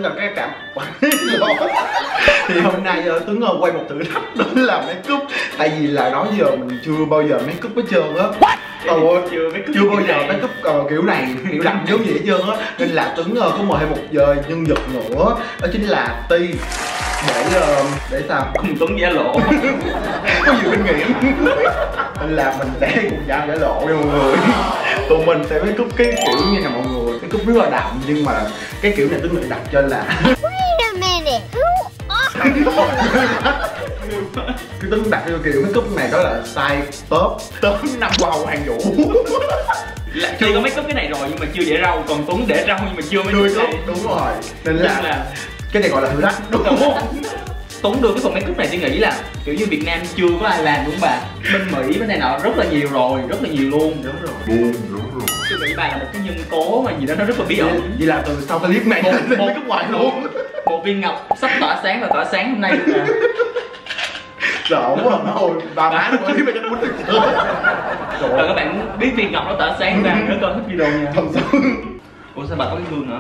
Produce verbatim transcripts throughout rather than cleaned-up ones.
gặp các cảm thì hôm nay uh, Tuấn uh, quay một thử thách đó là make up. Tại vì là đó giờ mình chưa bao giờ make up hết trơn á. Trời ơi, chưa, chưa bao giờ make up uh, kiểu này, kiểu đậm giống gì hết trơn á. Nên là Tuấn uh, có mời thêm một giờ nhân vật nữa, đó chính là Ti. Để uh, để sao? Cùng Tuấn giả lộ. Có nhiều kinh nghiệm. Nên là mình sẽ cùng nhau giả lộ nha mọi người. Tụi mình sẽ make up cái kiểu như là mọi người make up rất là đậm, nhưng mà cái kiểu này Tuấn lại đặt cho là Wait a minute, who are cái Tuấn đặt cho kiểu make up này đó là size top top năm hoa hậu Hoàng Vũ. Là chưa có make up cái này rồi nhưng mà chưa để râu, còn Tuấn để râu nhưng mà chưa make up. Đúng rồi. Nên là, là cái này gọi là thử thách đúng không? Tuấn đưa cái phần make up này tôi nghĩ là kiểu như Việt Nam chưa có ai làm đúng không bà? Bên Mỹ bên này nọ rất là nhiều rồi, rất là nhiều luôn. Đúng rồi. Đúng, đúng rồi. Tôi nghĩ bà là một cái nhân tố mà gì đó nó rất là bí ẩn. Vậy là từ sau clip này lên make up ngoài luôn. Một viên ngọc sắp tỏa sáng và tỏa sáng hôm nay luôn nè. Sợ quá rồi, bà má nó clip này chắc muốn được chơi. Rồi các bạn biết viên ngọc nó tỏa sáng ra, nhớ coi hết video nha. Thật sự. Ủa sao bà có cái gương nữa?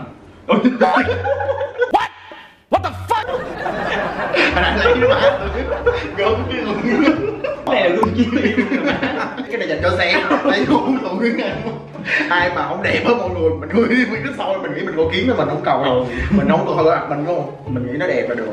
What? What the fuck? Bà đang lấy cái má gớm cái gương. Cái này là gương chiếu yêu rồi má. Cái này dành cho xe, lấy luôn tụi cái này. Ai mà không đẹp á mọi người, mình nuôi nguyên cái soi mình nghĩ mình có kiếm mà mình không cầu đâu. Mình không cầu thôi mình đúng không? Mình nghĩ nó đẹp là được.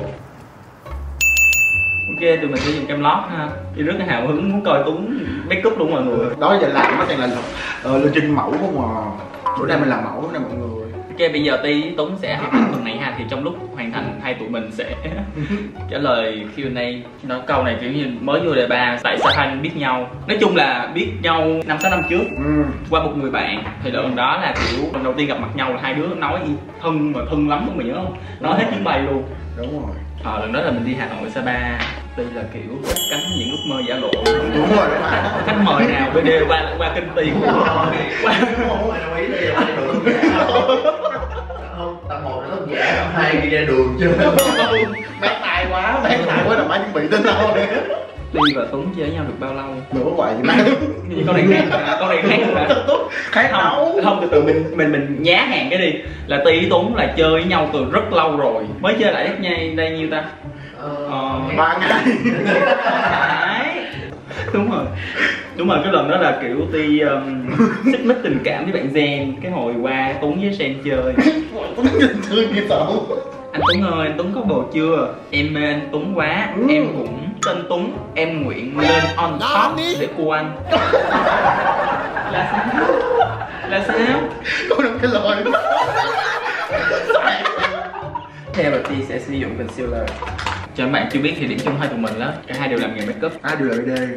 Ok, tụi mình sẽ dùng cam lót ha. Thì rất là hào hứng muốn coi Tuấn make up luôn mọi người. Đó giờ làm nó đang là uh, lên trên mẫu không à. Bữa nay mình làm mẫu nè mọi người. Ok, bây giờ Ti với Tuấn sẽ hoàn thành phần này ha. Thì trong lúc hoàn thành hai tụi mình sẽ trả lời Q and A. Nói câu này kiểu như mới vô đề ba, tại sao hai anh biết nhau. Nói chung là biết nhau năm sáu năm trước ừ. qua một người bạn. Thì lần đó là kiểu lần đầu tiên gặp mặt nhau là hai đứa nói thân mà thân lắm không, mày nhớ không? Nói hết chuyến bay luôn. Đúng rồi. Ờ, lần đó là mình đi Hà Nội Sapa. Ti là kiểu cất cánh những ước mơ giả lộ. Đúng rồi. Khách mời nào bê đê qua qua kinh Ti của qua không phải đồng ý đây là đường giả không, tập một là lớp giả, tập hai đi ra đường chơi. Mát tay quá, mát tay quá là má chuẩn bị tin thôi. Ti và Tuấn chơi với nhau được bao lâu? Nữa vậy má. Như con này khác hả? Con này khác hả? Khác không? Không, từ từ mình mình mình nhá hàng cái đi. Là Ti với Tuấn là chơi với nhau từ rất lâu rồi. Mới chơi lại đây đây nhiêu ta? Ờ, ba ngày. Đấy. Đúng rồi. Đúng rồi, cái lần đó là kiểu Ti um, xích mích tình cảm với bạn Gen. Cái hồi qua Tuấn với Sen chơi. Tuấn nhìn thương như sợ. Anh Tuấn ơi, anh Tuấn có bồ chưa? Em mê anh Tuấn quá. Ừ. Em cũng tên Tuấn. Em nguyện lên on top để cô anh. Là sao? Là sao? Có được cái lời. Theo là Ti sẽ sử dụng concealer. Cho các bạn chưa biết thì điểm chung hai tụi mình đó, cả hai đều làm nghề make up. Ai đều là bê đê.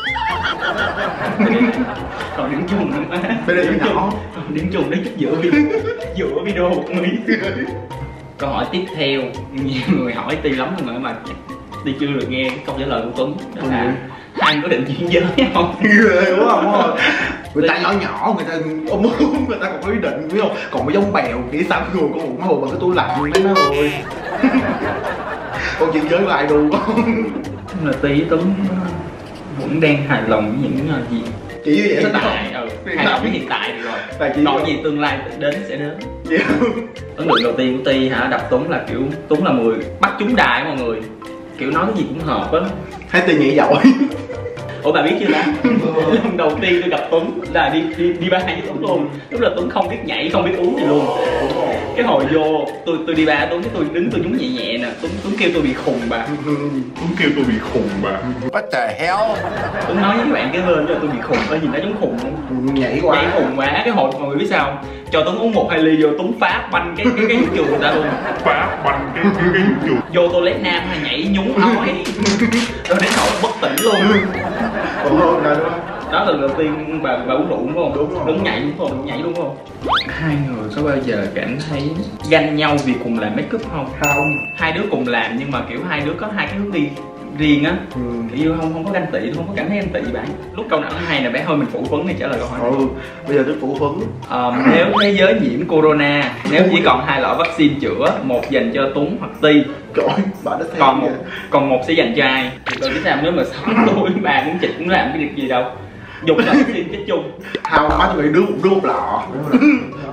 Còn điểm chung nữa má. bê đê nhỏ. Điểm chung đấy chút giữa video, giữa video một mỹ. Câu hỏi tiếp theo, nhiều người hỏi Ti lắm rồi mà Ti chưa được nghe cái câu trả lời của Tuấn. Đó là hai anh có định chuyển giới không? Ghê đúng không? Người ta nhỏ nhỏ, người ta ôm ôm, người ta còn có ý định biết không? Còn cái giống bèo, nghĩ sao người con bụng hồi bằng cái tủ lạnh mấy nó ơi. Con chuyện giới lại đù con. Là Ti với Tuấn vẫn đang hài lòng với những gì chỉ như vậy hiện tại, ừ, hài lòng với hiện tại được rồi. Còn gì tương lai đến sẽ đến. Yeah. Ấn tượng đầu tiên của Ti hả, đập Tuấn là kiểu Tuấn là người bắt trúng đài mọi người, kiểu nói cái gì cũng hợp á. Thấy Ti nhảy giỏi. Ủa bà biết chưa đó? Lần đầu tiên tôi gặp Tuấn là đi đi đi bar với Tuấn luôn. Lúc là Tuấn không biết nhảy, không biết uống gì luôn. Cái hồi vô tôi tôi đi bar Tuấn, cái tôi đứng tôi nhúng nhẹ nhẹ nè, Tuấn Tuấn kêu tôi bị khùng bà. Tuấn kêu tôi bị khùng bà. What the hell? Tuấn nói với các bạn cái bên cho tôi bị khùng, có gì nó giống khùng không? Nhảy quá. Nhảy khùng quá. Cái hồi mọi người biết sao không? Cho Tuấn uống một hai ly vô Tuấn phá banh cái cái cái vũ trường người ta luôn. Phá banh cái cái cái vũ trường. Vô toilet nam hay nhảy nhúng ói. Rồi đến nỗi bất tỉnh luôn. Ồ, là đúng. Đó là lần đầu tiên bà bà uống rượu đúng không? Đúng rồi. Đúng nhảy đúng không? Đúng nhảy đúng không? Hai người có bao giờ cảm thấy ganh nhau vì cùng làm make up không? Không. Hai đứa cùng làm nhưng mà kiểu hai đứa có hai cái hướng đi riêng á. Ừ. Kiểu không không có ganh tị, không có cảm thấy ganh tị gì bạn. Lúc câu nào thứ hai là bé hơi mình phụ phấn thì trả lời câu hỏi này. Ừ. Bây giờ tôi phụ phấn. Ờ, nếu thế giới nhiễm corona, nếu chỉ còn hai loại vaccine chữa, một dành cho Tuấn hoặc Ti, trời ơi, bà đã còn một còn một sẽ dành cho ai? Tôi biết sao nếu mà sống tôi bà cũng chịch cũng làm cái việc gì đâu. Dùng là vaccine chết chung. Không, má tôi nghĩ đưa một đưa một lọ. Ủa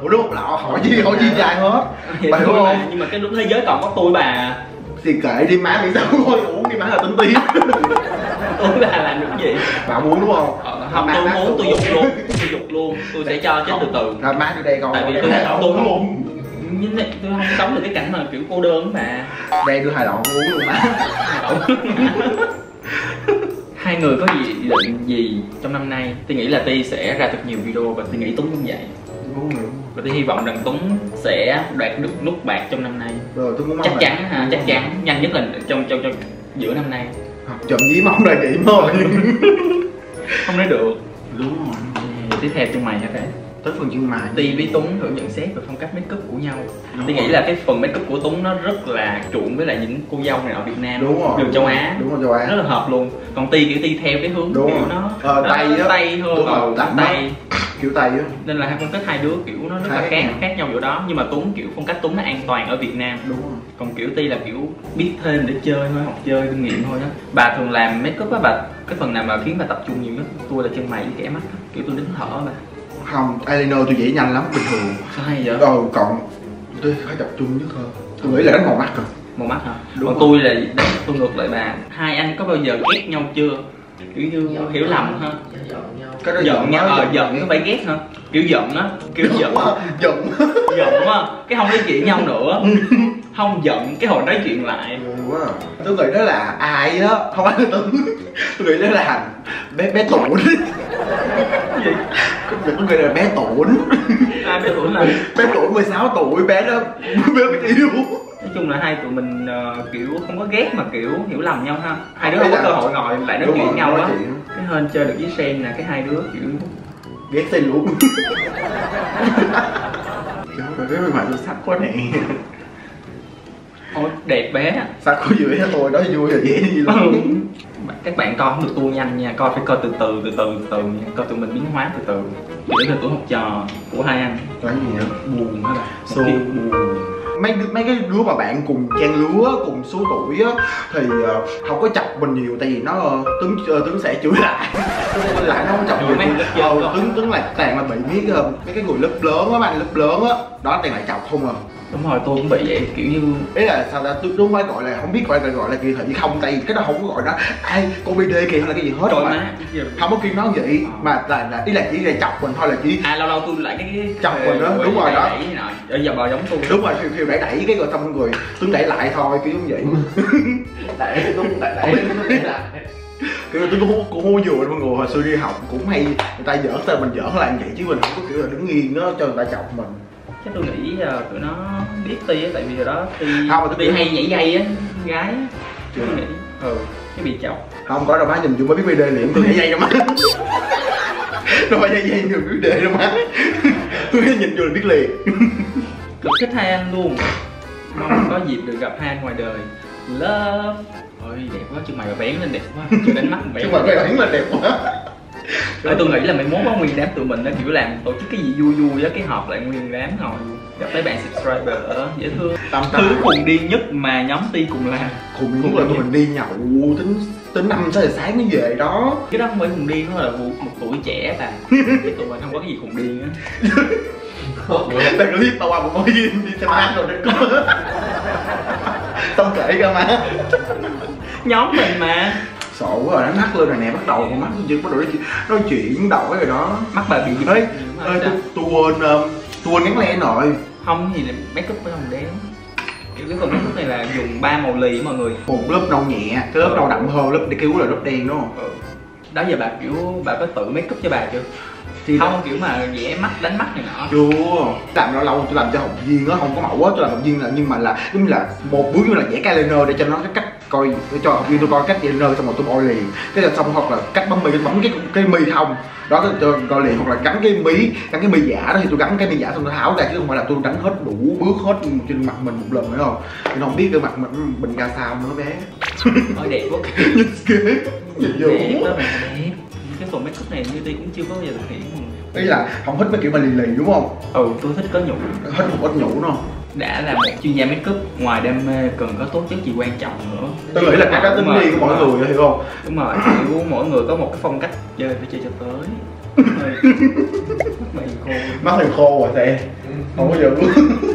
Ủa đúng một lọ hỏi gì hỏi gì dài hết. Vậy Bà hiểu thôi không? mà, nhưng mà cái lúc thế giới còn có tôi bà. Thì kệ đi má bị sao thôi uống đi má là tính tiếp. Tôi bà làm được gì? Bà muốn đúng không? Ờ, không, Má- tôi má muốn tôi tôi- dục luôn, tôi dục luôn, tôi sẽ cho chết từ từ. Rồi má đi đây con. Tại vì Đây tôi hai lọ tôi uống luôn. Nhưng mà tôi không sống được cái cảnh mà kiểu cô đơn mà. Đây đưa hai lọ uống luôn má. Hai người có gì định gì trong năm nay? Tôi nghĩ là Ti sẽ ra thật nhiều video và tôi nghĩ Tuấn cũng vậy. Uống nữa. Và tôi hy vọng rằng Tuấn sẽ đoạt được nút bạc trong năm nay. Rồi tôi muốn Chắc chắn ha, chắc chắn nhanh nhất là trong trong trong giữa năm nay. chậm dí mong là điểm thôi. Không nói được. Đúng rồi. Thì tiếp theo chân mày hả thế? Tới phần chân mày. Ti với Tuấn thử nhận xét về phong cách make up của nhau. Tôi nghĩ là cái phần make up của Tuấn nó rất là chuộng với lại những cô dâu này ở Việt Nam, Đúng rồi. đường châu Á, Đúng rồi châu Á. rất là hợp luôn. Còn Ti kiểu Ti theo cái hướng Đúng kiểu rồi. nó Ờ, nó- Tây nó á. Tây hơn, Đúng rồi, còn đậm Tây kiểu Tây á. nên là hai phong cách hai đứa kiểu nó rất là Khác khác nhau. khác nhau chỗ đó. Nhưng mà Tuấn kiểu phong cách Tuấn nó an toàn ở Việt Nam, Đúng rồi. còn kiểu Ti là kiểu biết thêm để chơi thôi, học chơi kinh nghiệm thôi đó. Bà thường làm make up á, bà cái phần nào mà khiến bà tập trung nhiều nhất? Tôi là chân mày với kẻ mắt á. Kiểu tôi nín thở bà. Không, eyeliner tôi dễ nhanh lắm, bình thường. Sao hay vậy? Ờ, còn tôi phải tập trung nhất thôi. Tôi nghĩ là đánh màu mắt rồi. Màu mắt hả? Đúng Còn rồi. tôi là đấy, tôi ngược lại bà. Hai anh có bao giờ ghét nhau chưa? Kiểu như hiểu lầm ha. Cái đó Giận nhau, á, ờ giận có phải ghét hả? Kiểu giận á, kiểu giận Giận. giận đúng không? Cái không nói chuyện nhau nữa. Không giận cái hồi nói chuyện lại. Quá. Tôi nghĩ đó là ai á, không phải là tôi. Tôi nghĩ đó là bé bé Tủn. Gì? Tôi nghĩ là bé Tủn. Ai biết tuổi là Bé Tủn mười sáu tuổi, bé đó bé biết yêu. nói chung là hai tụi mình ờ, kiểu không có ghét mà kiểu hiểu lầm nhau ha. Hai đứa không có cơ hội ngồi lại nói Đúng chuyện rồi, nhau nói á. chuyện. Cái hên chơi được với Sen là cái hai đứa kiểu Ghét xây luôn. Trời ơi, cái mặt tôi sắc quá nè. ôi đẹp bé. Sắc của dưới tôi đó vui là dễ gì lắm. Các bạn coi không được tua nhanh nha, coi phải coi từ từ từ từ từ từ nha, coi tụi mình biến hóa từ từ. Để là tuổi học trò của hai anh. Cái gì vậy? Buồn hả bà? Xô. Một cái buồn. mấy đứa- mấy cái đứa mà bạn cùng trang lứa cùng số tuổi á thì uh, không có chọc mình nhiều tại vì nó uh, tướng uh, tướng sẽ chửi lại. Tướng lại nó không chọc Rồi mình mấy nhiều. lớp trên Ờ, không? tướng tướng là toàn là bị biết uh, mấy cái người lớp lớn á, bạn lớp lớn á đó toàn lại chọc không à. Đúng rồi, tôi cũng bị vậy, kiểu như Ý là sao ta, tôi đúng phải gọi là không biết gọi là gọi là kỳ thị không, tại vì cái đó không có gọi đó ai cô bê đê kìa hay là cái gì hết trời mà. má. Không có kêu nói vậy mà là, là ý là chỉ là chọc mình thôi, là chỉ À lâu lâu tôi lại cái cái Chọc mình đó, cái- đúng rồi đó. đẩy đẩy nọ. Ở giờ bò giống tôi. đúng rồi phiêu phiêu đẩy đẩy cái rồi xong người tướng đẩy lại thôi kiểu giống vậy. đẩy đúng đẩy đẩy đẩy lại. Kiểu tôi cũng cũng không vừa mọi người hồi xưa đi học cũng hay người ta giỡn sao mình giỡn lại vậy chứ mình không có kiểu là đứng yên đó cho người ta chọc mình. Chắc tôi nghĩ uh, tụi nó biết Ti á, tại vì hồi đó Ti Không, mà tôi Ti biết- hay nhảy dây á, gái á. Chưa. Tôi nghĩ ừ cái bị chọc. Không có đâu má, nhìn chung mới biết bê đê liền tôi nhảy dây đâu má. Đâu phải nhảy dây nhiều biết đê đâu má. Tôi nhìn vô là biết liền. Cực thích hai anh luôn. Mong có dịp được gặp hai anh ngoài đời. Love. Ôi đẹp quá, chân mày bà bén lên đẹp quá. Chưa đánh mắt bén. Nhưng mà cái ảnh là đẹp quá. Ê, tôi nghĩ là mày muốn có nguyên đám tụi mình đó, kiểu làm tổ chức cái gì vui vui á, cái họp lại nguyên đám ngồi gặp mấy bạn subscriber ở dễ thương. Tâm Thứ khùng điên nhất mà nhóm Ti cùng làm. khùng nhất là tụi mình đi nhậu tính tính năm sáu giờ sáng mới về đó. Cái đó không phải khùng điên, nó là một, một tuổi trẻ bà. Chứ tụi mình không có cái gì khùng điên á. Đang clip tao qua một mối đi xem ăn rồi đấy. Tao kể ra má. Nhóm mình mà. Sổ quá rồi, nó mắt lên rồi nè, bắt đầu con mắt chứ bắt đầu nói chuyện, nói chuyện đổi rồi đó. Mắt bà bị gì? Ê, ê tôi, tôi quên um, tôi quên gắn len rồi. Không gì là make up với hồng đen. Kiểu cái phần make up này là dùng ba màu lì mọi người. Một lớp nâu nhẹ, cái lớp nâu đậm hơn, lớp để kêu là lớp đen đúng không? Ừ. Đó giờ bà kiểu bà có tự make up cho bà chưa? Thì Không kiểu mà vẽ mắt đánh mắt này nọ. chưa, làm lâu lâu tôi làm cho học viên á, không có mẫu á, tôi làm học viên là nhưng mà là giống như là một bước như là vẽ eyeliner để cho nó cái cách coi, để cho học viên tôi coi cách eyeliner xong rồi tôi bôi liền, cái là xong hoặc là cách bấm mì, bấm cái cái mi không đó tôi cho coi liền, hoặc là gắn cái mí gắn cái mi giả đó thì tôi gắn cái mi giả xong tôi tháo ra chứ không phải là tôi đánh hết đủ bước hết trên mặt mình một lần nữa không, thì nó không biết cái mặt mình mình ra sao nữa bé. Ôi đẹp quá. Nhìn ghê, nhìn vô. Đẹp đó bà, đẹp. Cái phần make up này như Ti cũng chưa có bao giờ thực hiện. Ý là không thích mấy kiểu mà lì lì đúng không? Ừ, tôi thích có nhũ. Hết một ít nhũ nó. Đã là một chuyên gia make up, ngoài đam mê cần có tố chất gì quan trọng nữa. Tôi nghĩ là cái cá tính Đúng rồi, riêng của mỗi đúng rồi. người hiểu không? Đúng rồi, kiểu mỗi người có một cái phong cách chơi phải chơi cho tới. mày khô. Mắt thằng khô rồi thề. Không có giờ luôn.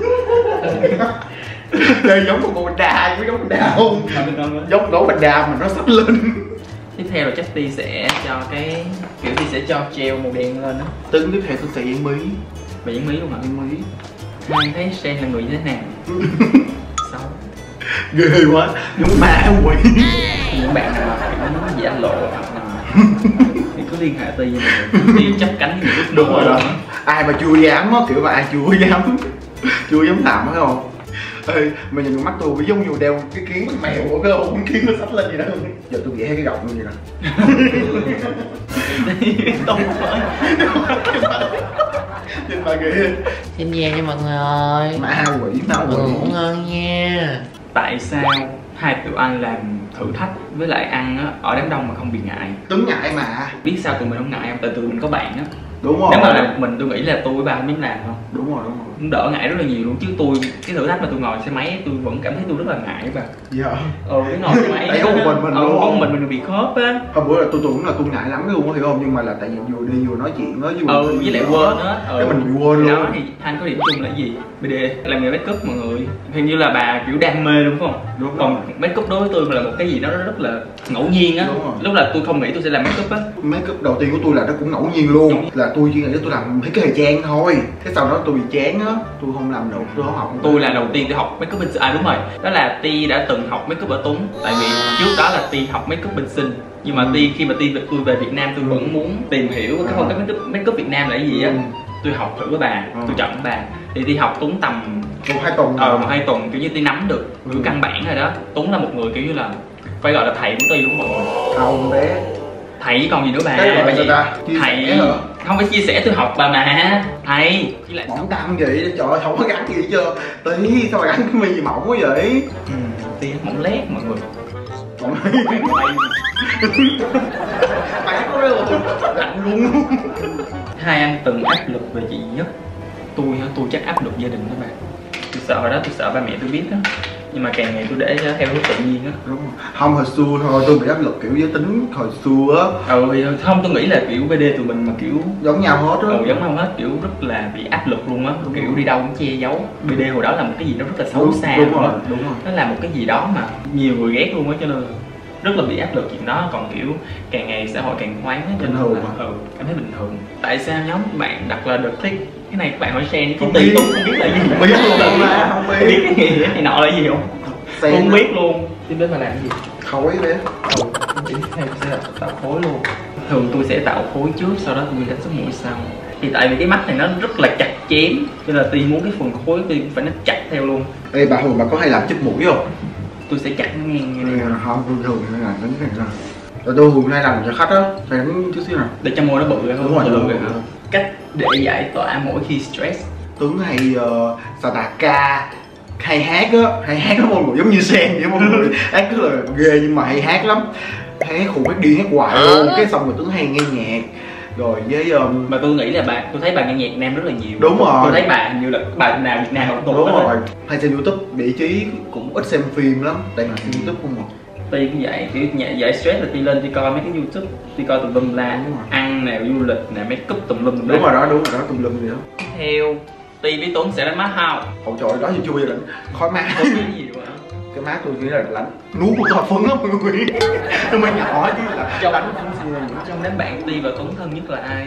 Đây giống một con bạch đà, có giống bạch đà không? Giống gỗ bạch đà mà nó sắp lên. Tiếp theo là chắc Ti sẽ cho cái kiểu Ti sẽ cho gel màu đen lên á. Tính tiếp theo tôi sẽ dán mí. Mày dán mí luôn hả? Dán mí. Mai thấy Sen là người như thế nào? Xấu. Ghê quá, giống ma quỷ. Những bạn nào mà kiểu giả lộ hoặc là thì cứ liên hệ Ti như vậy. Ti chấp cánh như lúc Đúng rồi đó. Ai mà chưa dám á, kiểu mà ai chưa dám chưa dám làm phải không? Ê, mà nhìn con mắt tôi bị giống như đeo cái kiến con mèo của cái không, kiến nó xách lên gì đó. Giờ tôi vẽ cái gọng như vậy nè. Tông với. Nhìn bà ghê. Xin chào nha mọi người ơi. Ma quỷ, ma Mọi người quỷ. ngủ ngon nha. Tại sao hai tụi anh làm thử thách với lại ăn á, ở đám đông mà không bị ngại? Tính ngại mà. Biết sao tụi mình không ngại không? Tại tụi mình có bạn á. Đúng rồi. Nếu mà là một mình tôi nghĩ là tôi với ba không dám làm không? Đúng rồi, đúng rồi. Cũng đỡ ngại rất là nhiều luôn, chứ tôi cái thử thách mà tôi ngồi xe máy tôi vẫn cảm thấy tôi rất là ngại bà. Dạ. Ừ, cái ngồi xe máy Tại có một mình mình ừ, đúng có một không? mình mình bị khớp á. Hôm bữa là tôi tưởng là tôi ngại lắm luôn á, hiểu không? Nhưng mà là tại vì vừa đi vừa nói chuyện á, vừa Ừ, với lại quên á. Ừ. Cái mình bị quên Thì luôn. đó thì anh có điểm chung là cái gì? bê đê làm nghề make up mọi người. Hình như là bà kiểu đam mê đúng không? Đúng Còn rồi. make up đối với tôi là một cái gì đó rất là ngẫu nhiên á. Đúng rồi. Lúc là tôi không nghĩ tôi sẽ làm make up á. Make up đầu tiên của tôi là nó cũng ngẫu nhiên luôn. Là tôi chỉ nghĩ tôi làm mấy cái thời trang thôi. Cái sau đó tôi bị chán á, tôi không làm được, tôi không học. Tôi là đầu tiên tôi học make up bên Sinh. À đúng rồi, đó là Ti đã từng học make up ở Tuấn. Tại vì trước đó là Ti học make up bên Sinh. Nhưng mà Ừ. Ti khi mà Ti tôi về Việt Nam tôi vẫn muốn tìm hiểu cái phong cách make up, make up Việt Nam là cái gì á. Ừ. Tôi học thử với bà, Ừ. tôi chọn với bà. Thì Ti học Tuấn tầm Một hai tuần. ờ một hai tuần kiểu như Ti nắm được Ừ. kiểu căn bản rồi đó. Tuấn là một người kiểu như là phải gọi là thầy của Ti luôn mọi người. Không bé. Thầy chứ còn gì nữa bà. Cái gọi Bà là gì? ta? Chia Thầy sẻ hả? không phải chia sẻ, tôi học bà mà. Thầy với lại Mỏng tâm vậy, trời ơi, không có gắn gì hết trơn. Tí, sao mà gắn cái mi gì mỏng quá vậy? ừ, Ti mỏng lét mọi người. Mỏng Bác có luôn, lạnh luôn. Hai anh từng áp lực về chuyện gì nhất? Tôi hả? Tôi chắc áp lực gia đình đó bà. Tôi sợ đó, tôi sợ ba mẹ tôi biết đó. Nhưng mà càng ngày tôi để theo hướng tự nhiên á. Đúng rồi. Không, hồi xưa thôi, tôi bị áp lực kiểu giới tính hồi xưa á. Ừ thì không, tôi nghĩ là kiểu bê đê tụi mình mà kiểu Giống nhau hết á. ừ, giống nhau hết, kiểu rất là bị áp lực luôn á. Kiểu đi đâu cũng che giấu. bê đê hồi đó là một cái gì đó rất là xấu Đúng, xa đúng luôn rồi, á. đúng rồi. Nó là một cái gì đó mà nhiều người ghét luôn á, cho nên là rất là bị áp lực chuyện đó. Còn kiểu càng ngày xã hội càng thoáng á, cho Bình nên thường là mà. ừ, cảm thấy bình thường. Tại sao nhóm bạn đặt là The Click? Cái này các bạn hỏi Sen chứ Không Ti biết. tôi không biết là gì. Không biết luôn mà, không biết. Biết cái gì này nọ là gì không? Sen Không á. biết luôn. Tiếp đến mà làm cái gì? Khối bé. Ừ, tiếp theo sẽ là tạo khối luôn. Thường tôi sẽ tạo khối trước, sau đó tôi đi đánh số mũi sau. Thì tại vì cái mắt này nó rất là chặt chém, cho nên là Ti muốn cái phần khối Ti cũng phải nó chặt theo luôn. Ê, bà Hường, bà có hay làm chích mũi không? Tôi sẽ chặt nó ngang như Ừ, này không, tôi thường hay làm đánh cái này nè. Rồi tôi Hường hay làm cho khách á, phải đánh chút xíu nào. để cho môi nó bự ra hơn. Đúng rồi, bự đúng ra rồi. hơn. Cách để giải tỏa mỗi khi stress. Tuấn hay uh, xà tà ca, hay hát á, hay hát lắm mọi người, giống như Sen vậy mọi người. Hát rất là ghê nhưng mà hay hát lắm. Hay hát khùng, hát điên, hát hoài luôn. Cái xong rồi Tuấn hay nghe nhạc. Rồi với um, Mà tôi nghĩ là bà, tôi thấy bà nghe nhạc nam rất là nhiều. Đúng rồi. Tôi thấy bà hình như là bà nào Việt Nam cũng đúng rồi, hay trên YouTube, vị trí cũng ít xem phim lắm, tại mà xem YouTube không mà. Ti cũng vậy, kiểu nhẹ giải stress là Ti lên Ti coi mấy cái YouTube, Ti coi tùm lum la, Đúng rồi. ăn nào, du lịch nào, make up tùm lum tùm la. Đúng rồi đó, đúng rồi đó, tùm lum gì đó. Tiếp theo Ti với Tuấn sẽ đánh má không? Hậu trời đó giờ chưa bao giờ đánh khói má. Có cái gì vậy? Cái má tôi nghĩ là lạnh, nuốt của tôi phấn lắm mọi người. Nó mới nhỏ chứ là Trong đánh. trong đám bạn Ti và Tuấn thân nhất là ai?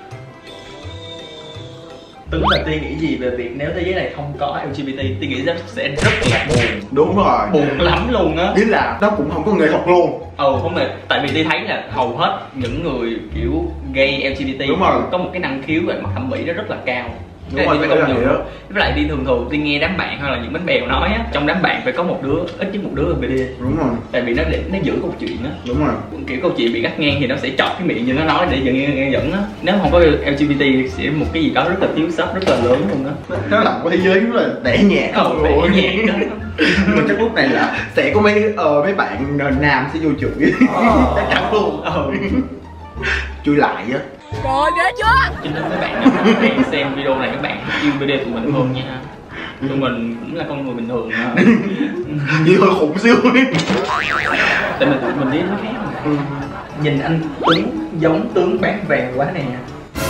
Tuấn và Ti nghĩ gì về việc nếu thế giới này không có lờ giê bê tê? Ti nghĩ rất sẽ rất là buồn, Đúng rồi, buồn lắm luôn á. ý là nó cũng không có nghệ thuật luôn. Ừ không phải, tại vì Ti thấy là hầu hết những người kiểu gay lờ giê bê tê Đúng rồi. có một cái năng khiếu về mặt thẩm mỹ nó rất là cao. Đúng Cái rồi, này cái Ti đó công là nhận vậy luôn. Với lại đi thường thường Ti nghe đám bạn hay là những bánh bèo nói á, trong đám bạn phải có một đứa, ít nhất một đứa lờ giê bê tê. Đúng rồi, Tại vì nó để nó giữ câu chuyện á. đúng rồi. Kiểu câu chuyện bị cắt ngang thì nó sẽ chọt cái miệng như nó nói để dẫn nghe dẫn á. Nếu không có lờ giê bê tê thì sẽ một cái gì đó rất là thiếu sót, rất là lớn luôn á. Nó- Nó là một thế giới rất là tẻ nhạt. Ờ, mọi người. tẻ nhạt đó. Nhưng mà chắc lúc này là sẽ có mấy ờ, mấy bạn nam sẽ vô chửi. Ờ. Chắc chắn luôn. Ừ. Chui lại á. Rồi ghê chưa? Cho nên các bạn nào đang xem video này các bạn yêu bê đê tụi mình hơn nha. Tụi mình cũng là con người bình thường mà. Như hơi khủng xíu ấy. Tại mình tụi mình đi nó khác mà. Nhìn anh Tuấn giống tướng bán vàng quá nè.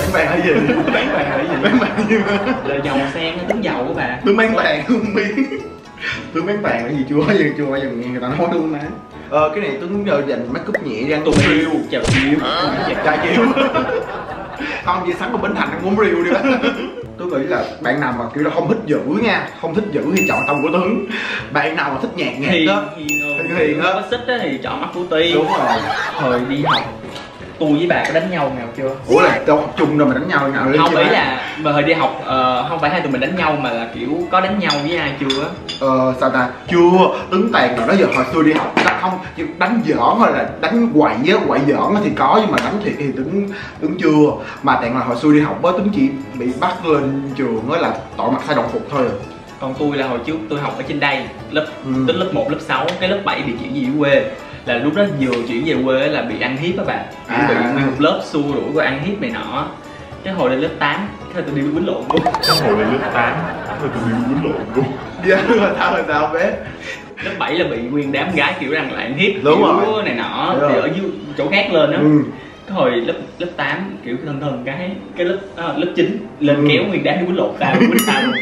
Bán vàng là gì? Bán vàng là gì? Bán vàng gì? Là dầu sen, tướng dầu của bà. Tôi bán vàng không biết. Tôi bán vàng là gì chưa bao giờ chưa bao giờ nghe người ta nói luôn má. Ờ cái này Tuấn giờ dành make up nhẹ răng Tuần riêu, chào chiều. chào chiều. Không gì sáng của Bến Thành ăn uống riêu đi đó. Tôi nghĩ là bạn nào mà kiểu là không thích dữ nha, không thích dữ thì chọn tông của Tuấn. Bạn nào mà thích nhạt nhạt Hiền, đó, hiền hiền á. á. Có xích á thì chọn mắt của Ti. Đúng rồi. Hồi đi học tôi với bà có đánh nhau nào chưa? Ủa là đâu học chung đâu mà đánh nhau nào lên Không, chưa ý má? là mà hồi đi học uh, không phải hai tụi mình đánh nhau mà là kiểu có đánh nhau với ai chưa á? Ờ sao ta? Chưa, Tuấn Tàn nào đó giờ hồi xưa đi học đánh không, chứ đánh giỡn hay là đánh quậy á, quậy giỡn thì có nhưng mà đánh thiệt thì Tuấn Tuấn chưa. Mà Tàn là hồi xưa đi học á, Tuấn chỉ bị bắt lên trường á là tội mặc sai đồng phục thôi. Còn tôi là hồi trước tôi học ở trên đây lớp Ừ. tính lớp một, lớp sáu, cái lớp bảy bị chuyển về quê. Là lúc đó vừa chuyển về quê là bị ăn hiếp á bà. Kiểu À. bị nguyên một lớp xua đuổi qua ăn hiếp này nọ. Cái hồi lên lớp tám cái tôi đi quýnh lộn luôn. Cái hồi lên lớp tám rồi tôi đi quýnh lộn luôn. Dạ là sao là sao bé? Lớp bảy là bị nguyên đám gái kiểu rằng là ăn hiếp Đúng kiểu rồi. này nọ. Đúng Thì rồi. ở dưới chỗ khác lên á. Ừ. Cái hồi lớp lớp tám kiểu thân thân cái cái lớp à, lớp chín lên Ừ. kéo nguyên đám đi quýnh lộn tao quýnh tao luôn.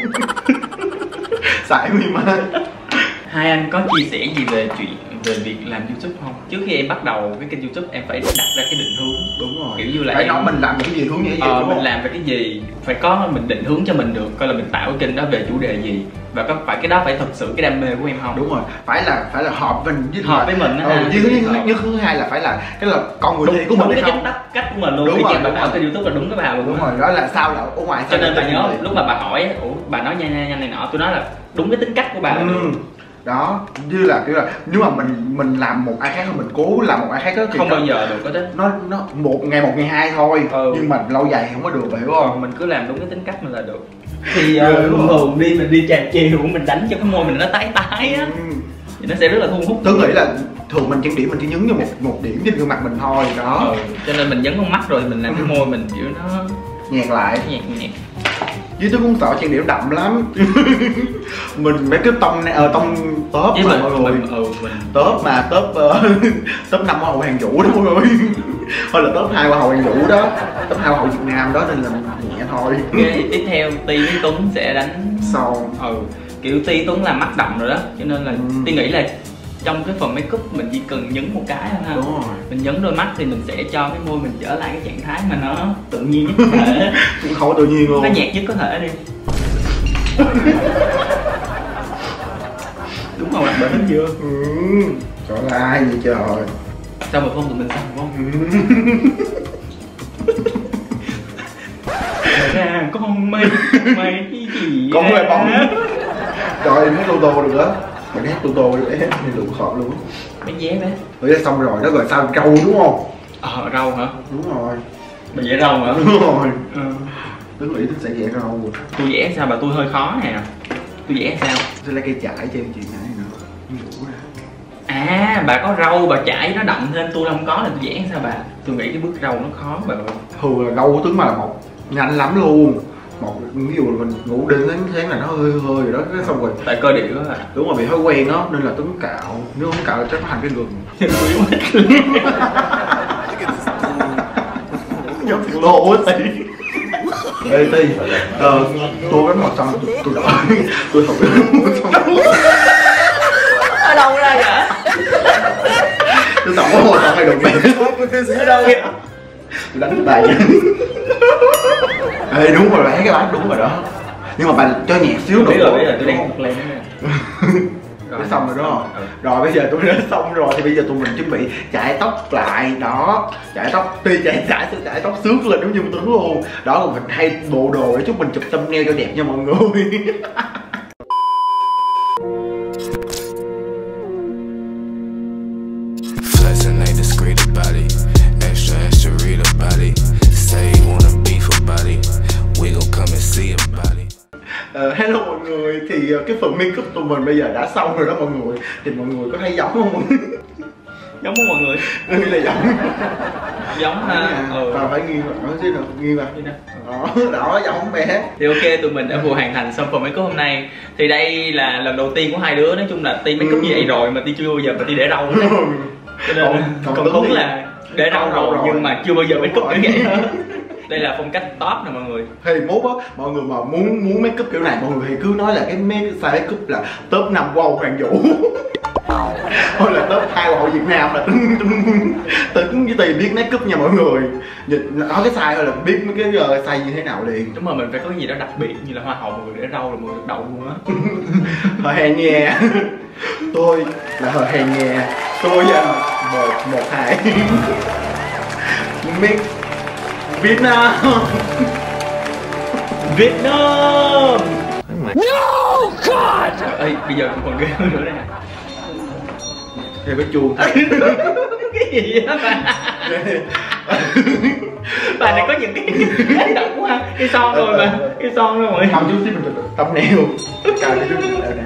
Sải mi má. Hai anh có chia sẻ gì về chuyện về việc làm YouTube không? Trước khi em bắt đầu cái kênh YouTube em phải đặt ra cái định hướng. Đúng rồi. Kiểu như là phải em- nói mình làm cái gì hướng nghĩa gì Ờ, đúng mình không? làm về cái gì, phải có mình định hướng cho mình được, coi là mình tạo cái kênh đó về chủ đề gì và có phải cái đó phải thật sự cái đam mê của em không? Đúng rồi, phải là phải là hợp mình với Hợp với mình á ừ, ha. với thứ nhất, nhất thứ hai là phải là cái là con người Đúng, thiệt của đúng mình cái hay tính không? cách cách của mình luôn. Đúng Cái rồi, chuyện bà đúng tạo rồi. kênh YouTube là đúng cái bà luôn. Đúng á. rồi, đó là sao là ở ngoài Cho sao nên là bà tin nhớ người. lúc mà bà hỏi, ủa bà nói nhanh nhanh nhanh này nọ, tôi nói là đúng cái tính cách của bà Ừ. luôn. Đó, như là kiểu là nếu mà mình mình làm một ai khác hơn mình cố làm một ai khác đó thì Không nó- bao giờ được hết á. nó nó một ngày một ngày hai thôi Ừ. nhưng mà lâu dài thì không có được phải không? Còn mình cứ làm đúng cái tính cách mình là được. Thì Ghê uh, đúng thường không? thường đi mình đi trà chiều mình đánh cho cái môi mình nó tái tái á Ừ. thì nó sẽ rất là thu hút. Tôi nghĩ là thường mình trang điểm mình chỉ nhấn cho một một điểm trên gương mặt mình thôi đó, Ừ. Cho nên mình nhấn con mắt rồi mình làm cái môi mình kiểu nó nhạt lại. nhạt nhạt. Chứ tôi cũng sợ trang điểm đậm lắm. Mình mấy cái tông này ờ tông top Với mà mình, mọi người. mình ừ mình Top mà top uh, top năm hoa hậu hàng vũ đó mọi người. Hoặc là top hai hoa hậu hàng vũ đó, top hai hoa hậu Việt Nam đó nên là nhẹ thôi. cái tiếp theo Ti với Tuấn sẽ đánh Sau ừ kiểu Ti Tuấn làm mắt đậm rồi đó cho nên là Ừ. Ti nghĩ là trong cái phần make up mình chỉ cần nhấn một cái thôi ha. đúng rồi. Mình nhấn đôi mắt thì mình sẽ cho cái môi mình trở lại cái trạng thái mà nó tự nhiên nhất có thể. Cũng không có tự nhiên luôn. Nó nhạt nhất có thể đi. Đúng màu đặc bệnh chưa? Ừ. Trời ơi, ai vậy trời. Sao mà không tụi mình xong không? Thật ra con mây mây cái gì Con mây ra? bóng. Rồi em hát tô tô được á. Mình hát tô tô đi bé, đi lụi khọt luôn. Mấy vé bé. Bây giờ xong rồi đó rồi sao râu đúng không? Ờ rau hả? Đúng rồi. Bà vẽ rau hả? Đúng rồi. Ừ. Tôi nghĩ tôi sẽ vẽ râu rồi. Tôi vẽ sao bà, tôi hơi khó nè. Tôi vẽ sao? Tôi lấy cây chải cho em chuyện này nữa. Ngủ ra. À bà có rau bà chải nó đậm thêm, tôi không có là tôi vẽ sao bà? Tôi nghĩ cái bước rau nó khó bà ơi. Thường là râu của Tuấn mà là một nhanh lắm luôn. Một ví dụ là mình ngủ đến đến sáng là nó hơi hơi rồi đó, cái xong rồi Tại cơ địa đó à. đúng rồi bị thói quen đó nên là Tuấn cạo, nếu không cạo là chắc nó thành cái gừng. Tôi yếu hết. Giống thằng lô quá tí. Ê Ti, ờ, tôi đánh màu xanh, tôi, tôi đỏ, tôi học đánh màu xanh. Ở đâu ra vậy? Tôi tổng có màu xanh hay được mẹ. Ở đâu vậy? Tôi đánh cái bài. Ê đúng rồi, bán cái bán đúng rồi đó. Nhưng mà bà cho nhạc xíu Biết nữa. rồi, biết rồi, tôi đang bật lên nè. Đã xong rồi đó. Ừ. Rồi bây giờ tôi đã xong rồi thì bây giờ tụi mình chuẩn bị chải tóc lại đó, chải tóc tuy chải chải tôi chải tóc xước lên giống như Tuấn luôn. Đó còn mình hay bộ đồ để chúc mình chụp thumbnail cho đẹp nha mọi người. Flexing ain't discreet about it. Extra, extra read about it. Say you wanna beef about it. We gon' come and see about it. Uh, hello mọi người, thì uh, cái phần make up tụi mình bây giờ đã xong rồi đó mọi người. Thì mọi người có thấy giống không? Giống không mọi người? Nghĩ là giống. Giống ha. Ừ. Và phải nghiêng vào, nói chứ nào, nghiêng vào. Đi nè. Đó, đó giống bé. Thì ok, tụi mình đã vừa hoàn thành xong phần make up hôm nay. Thì đây là lần đầu tiên của hai đứa, nói chung là Ti make up như vậy rồi mà Ti chưa bao giờ mà Ti để râu hết. Cho nên Còn- còn, còn còn Tuấn Tuấn thì là để râu râu rồi rồi. nhưng mà chưa bao giờ make up Đúng như vậy rồi. hết. Đây là phong cách top nè mọi người. Thì mốt á, mọi người mà muốn muốn make up kiểu này, mọi người thì cứ nói là cái make style make up là top năm wow Hoàng Vũ. Thôi là top hai wow Việt Nam là tính tính tính với tiền biết make up nha mọi người. Nhìn nói cái size thôi là biết mấy cái uh, size như thế nào liền. Đúng rồi, mình phải có cái gì đó đặc biệt như là hoa hậu, mọi người để râu là mọi người được đậu luôn á. Hờ hè nha. Tôi là hờ hè nha. Tôi là một một hai. Miss Việt Nam. Việt Nam. No God. Trời ơi, bây giờ còn ghê hơn nữa đây nè. Theo cái chuông. Cái gì á bà? Bà này có những cái cái đậm quá, cái son rồi mà, cái son rồi mọi người. Không chút xíu mình tóc neo. Cài cái chút nè.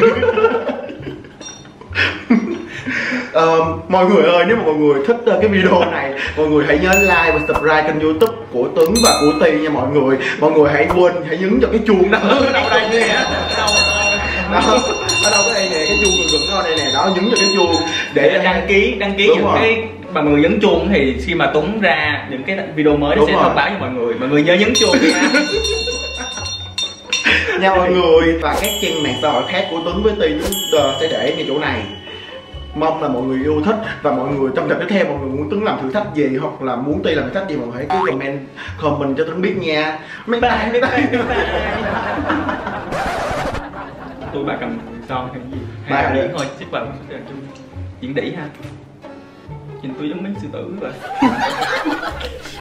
Uh, mọi người ơi, nếu mà mọi người thích uh, cái video này, mọi người hãy nhớ like và subscribe kênh YouTube của Tuấn và của Ti nha mọi người. Mọi người hãy quên, hãy nhấn vào cái chuông đó. Ở đâu đây nè? Đâu? Đó. Ở đâu cái đây nè, cái chuông gần gần ở đây nè, đó, nhấn vào cái chuông để, để đăng ký, đăng ký. Đúng những rồi. Cái mà mọi người nhấn chuông thì khi mà Tuấn ra những cái video mới nó sẽ thông báo cho mọi người. Mọi người nhớ nhấn chuông nha. Nha mọi người. Và các trang mạng xã hội khác của Tuấn với Ti uh, sẽ để ngay chỗ này. Mong là mọi người yêu thích và mọi người trong tập tiếp theo mọi người muốn Tuấn làm thử thách gì hoặc là muốn Ti làm thử thách gì, mọi người hãy cứ comment comment cho Tuấn biết nha. Bye bye bye bye. Tôi bà cầm son hay gì? Hai Hai điểm thôi, xích vào diễn đỉ ha. Nhìn tôi giống mấy sư tử vậy.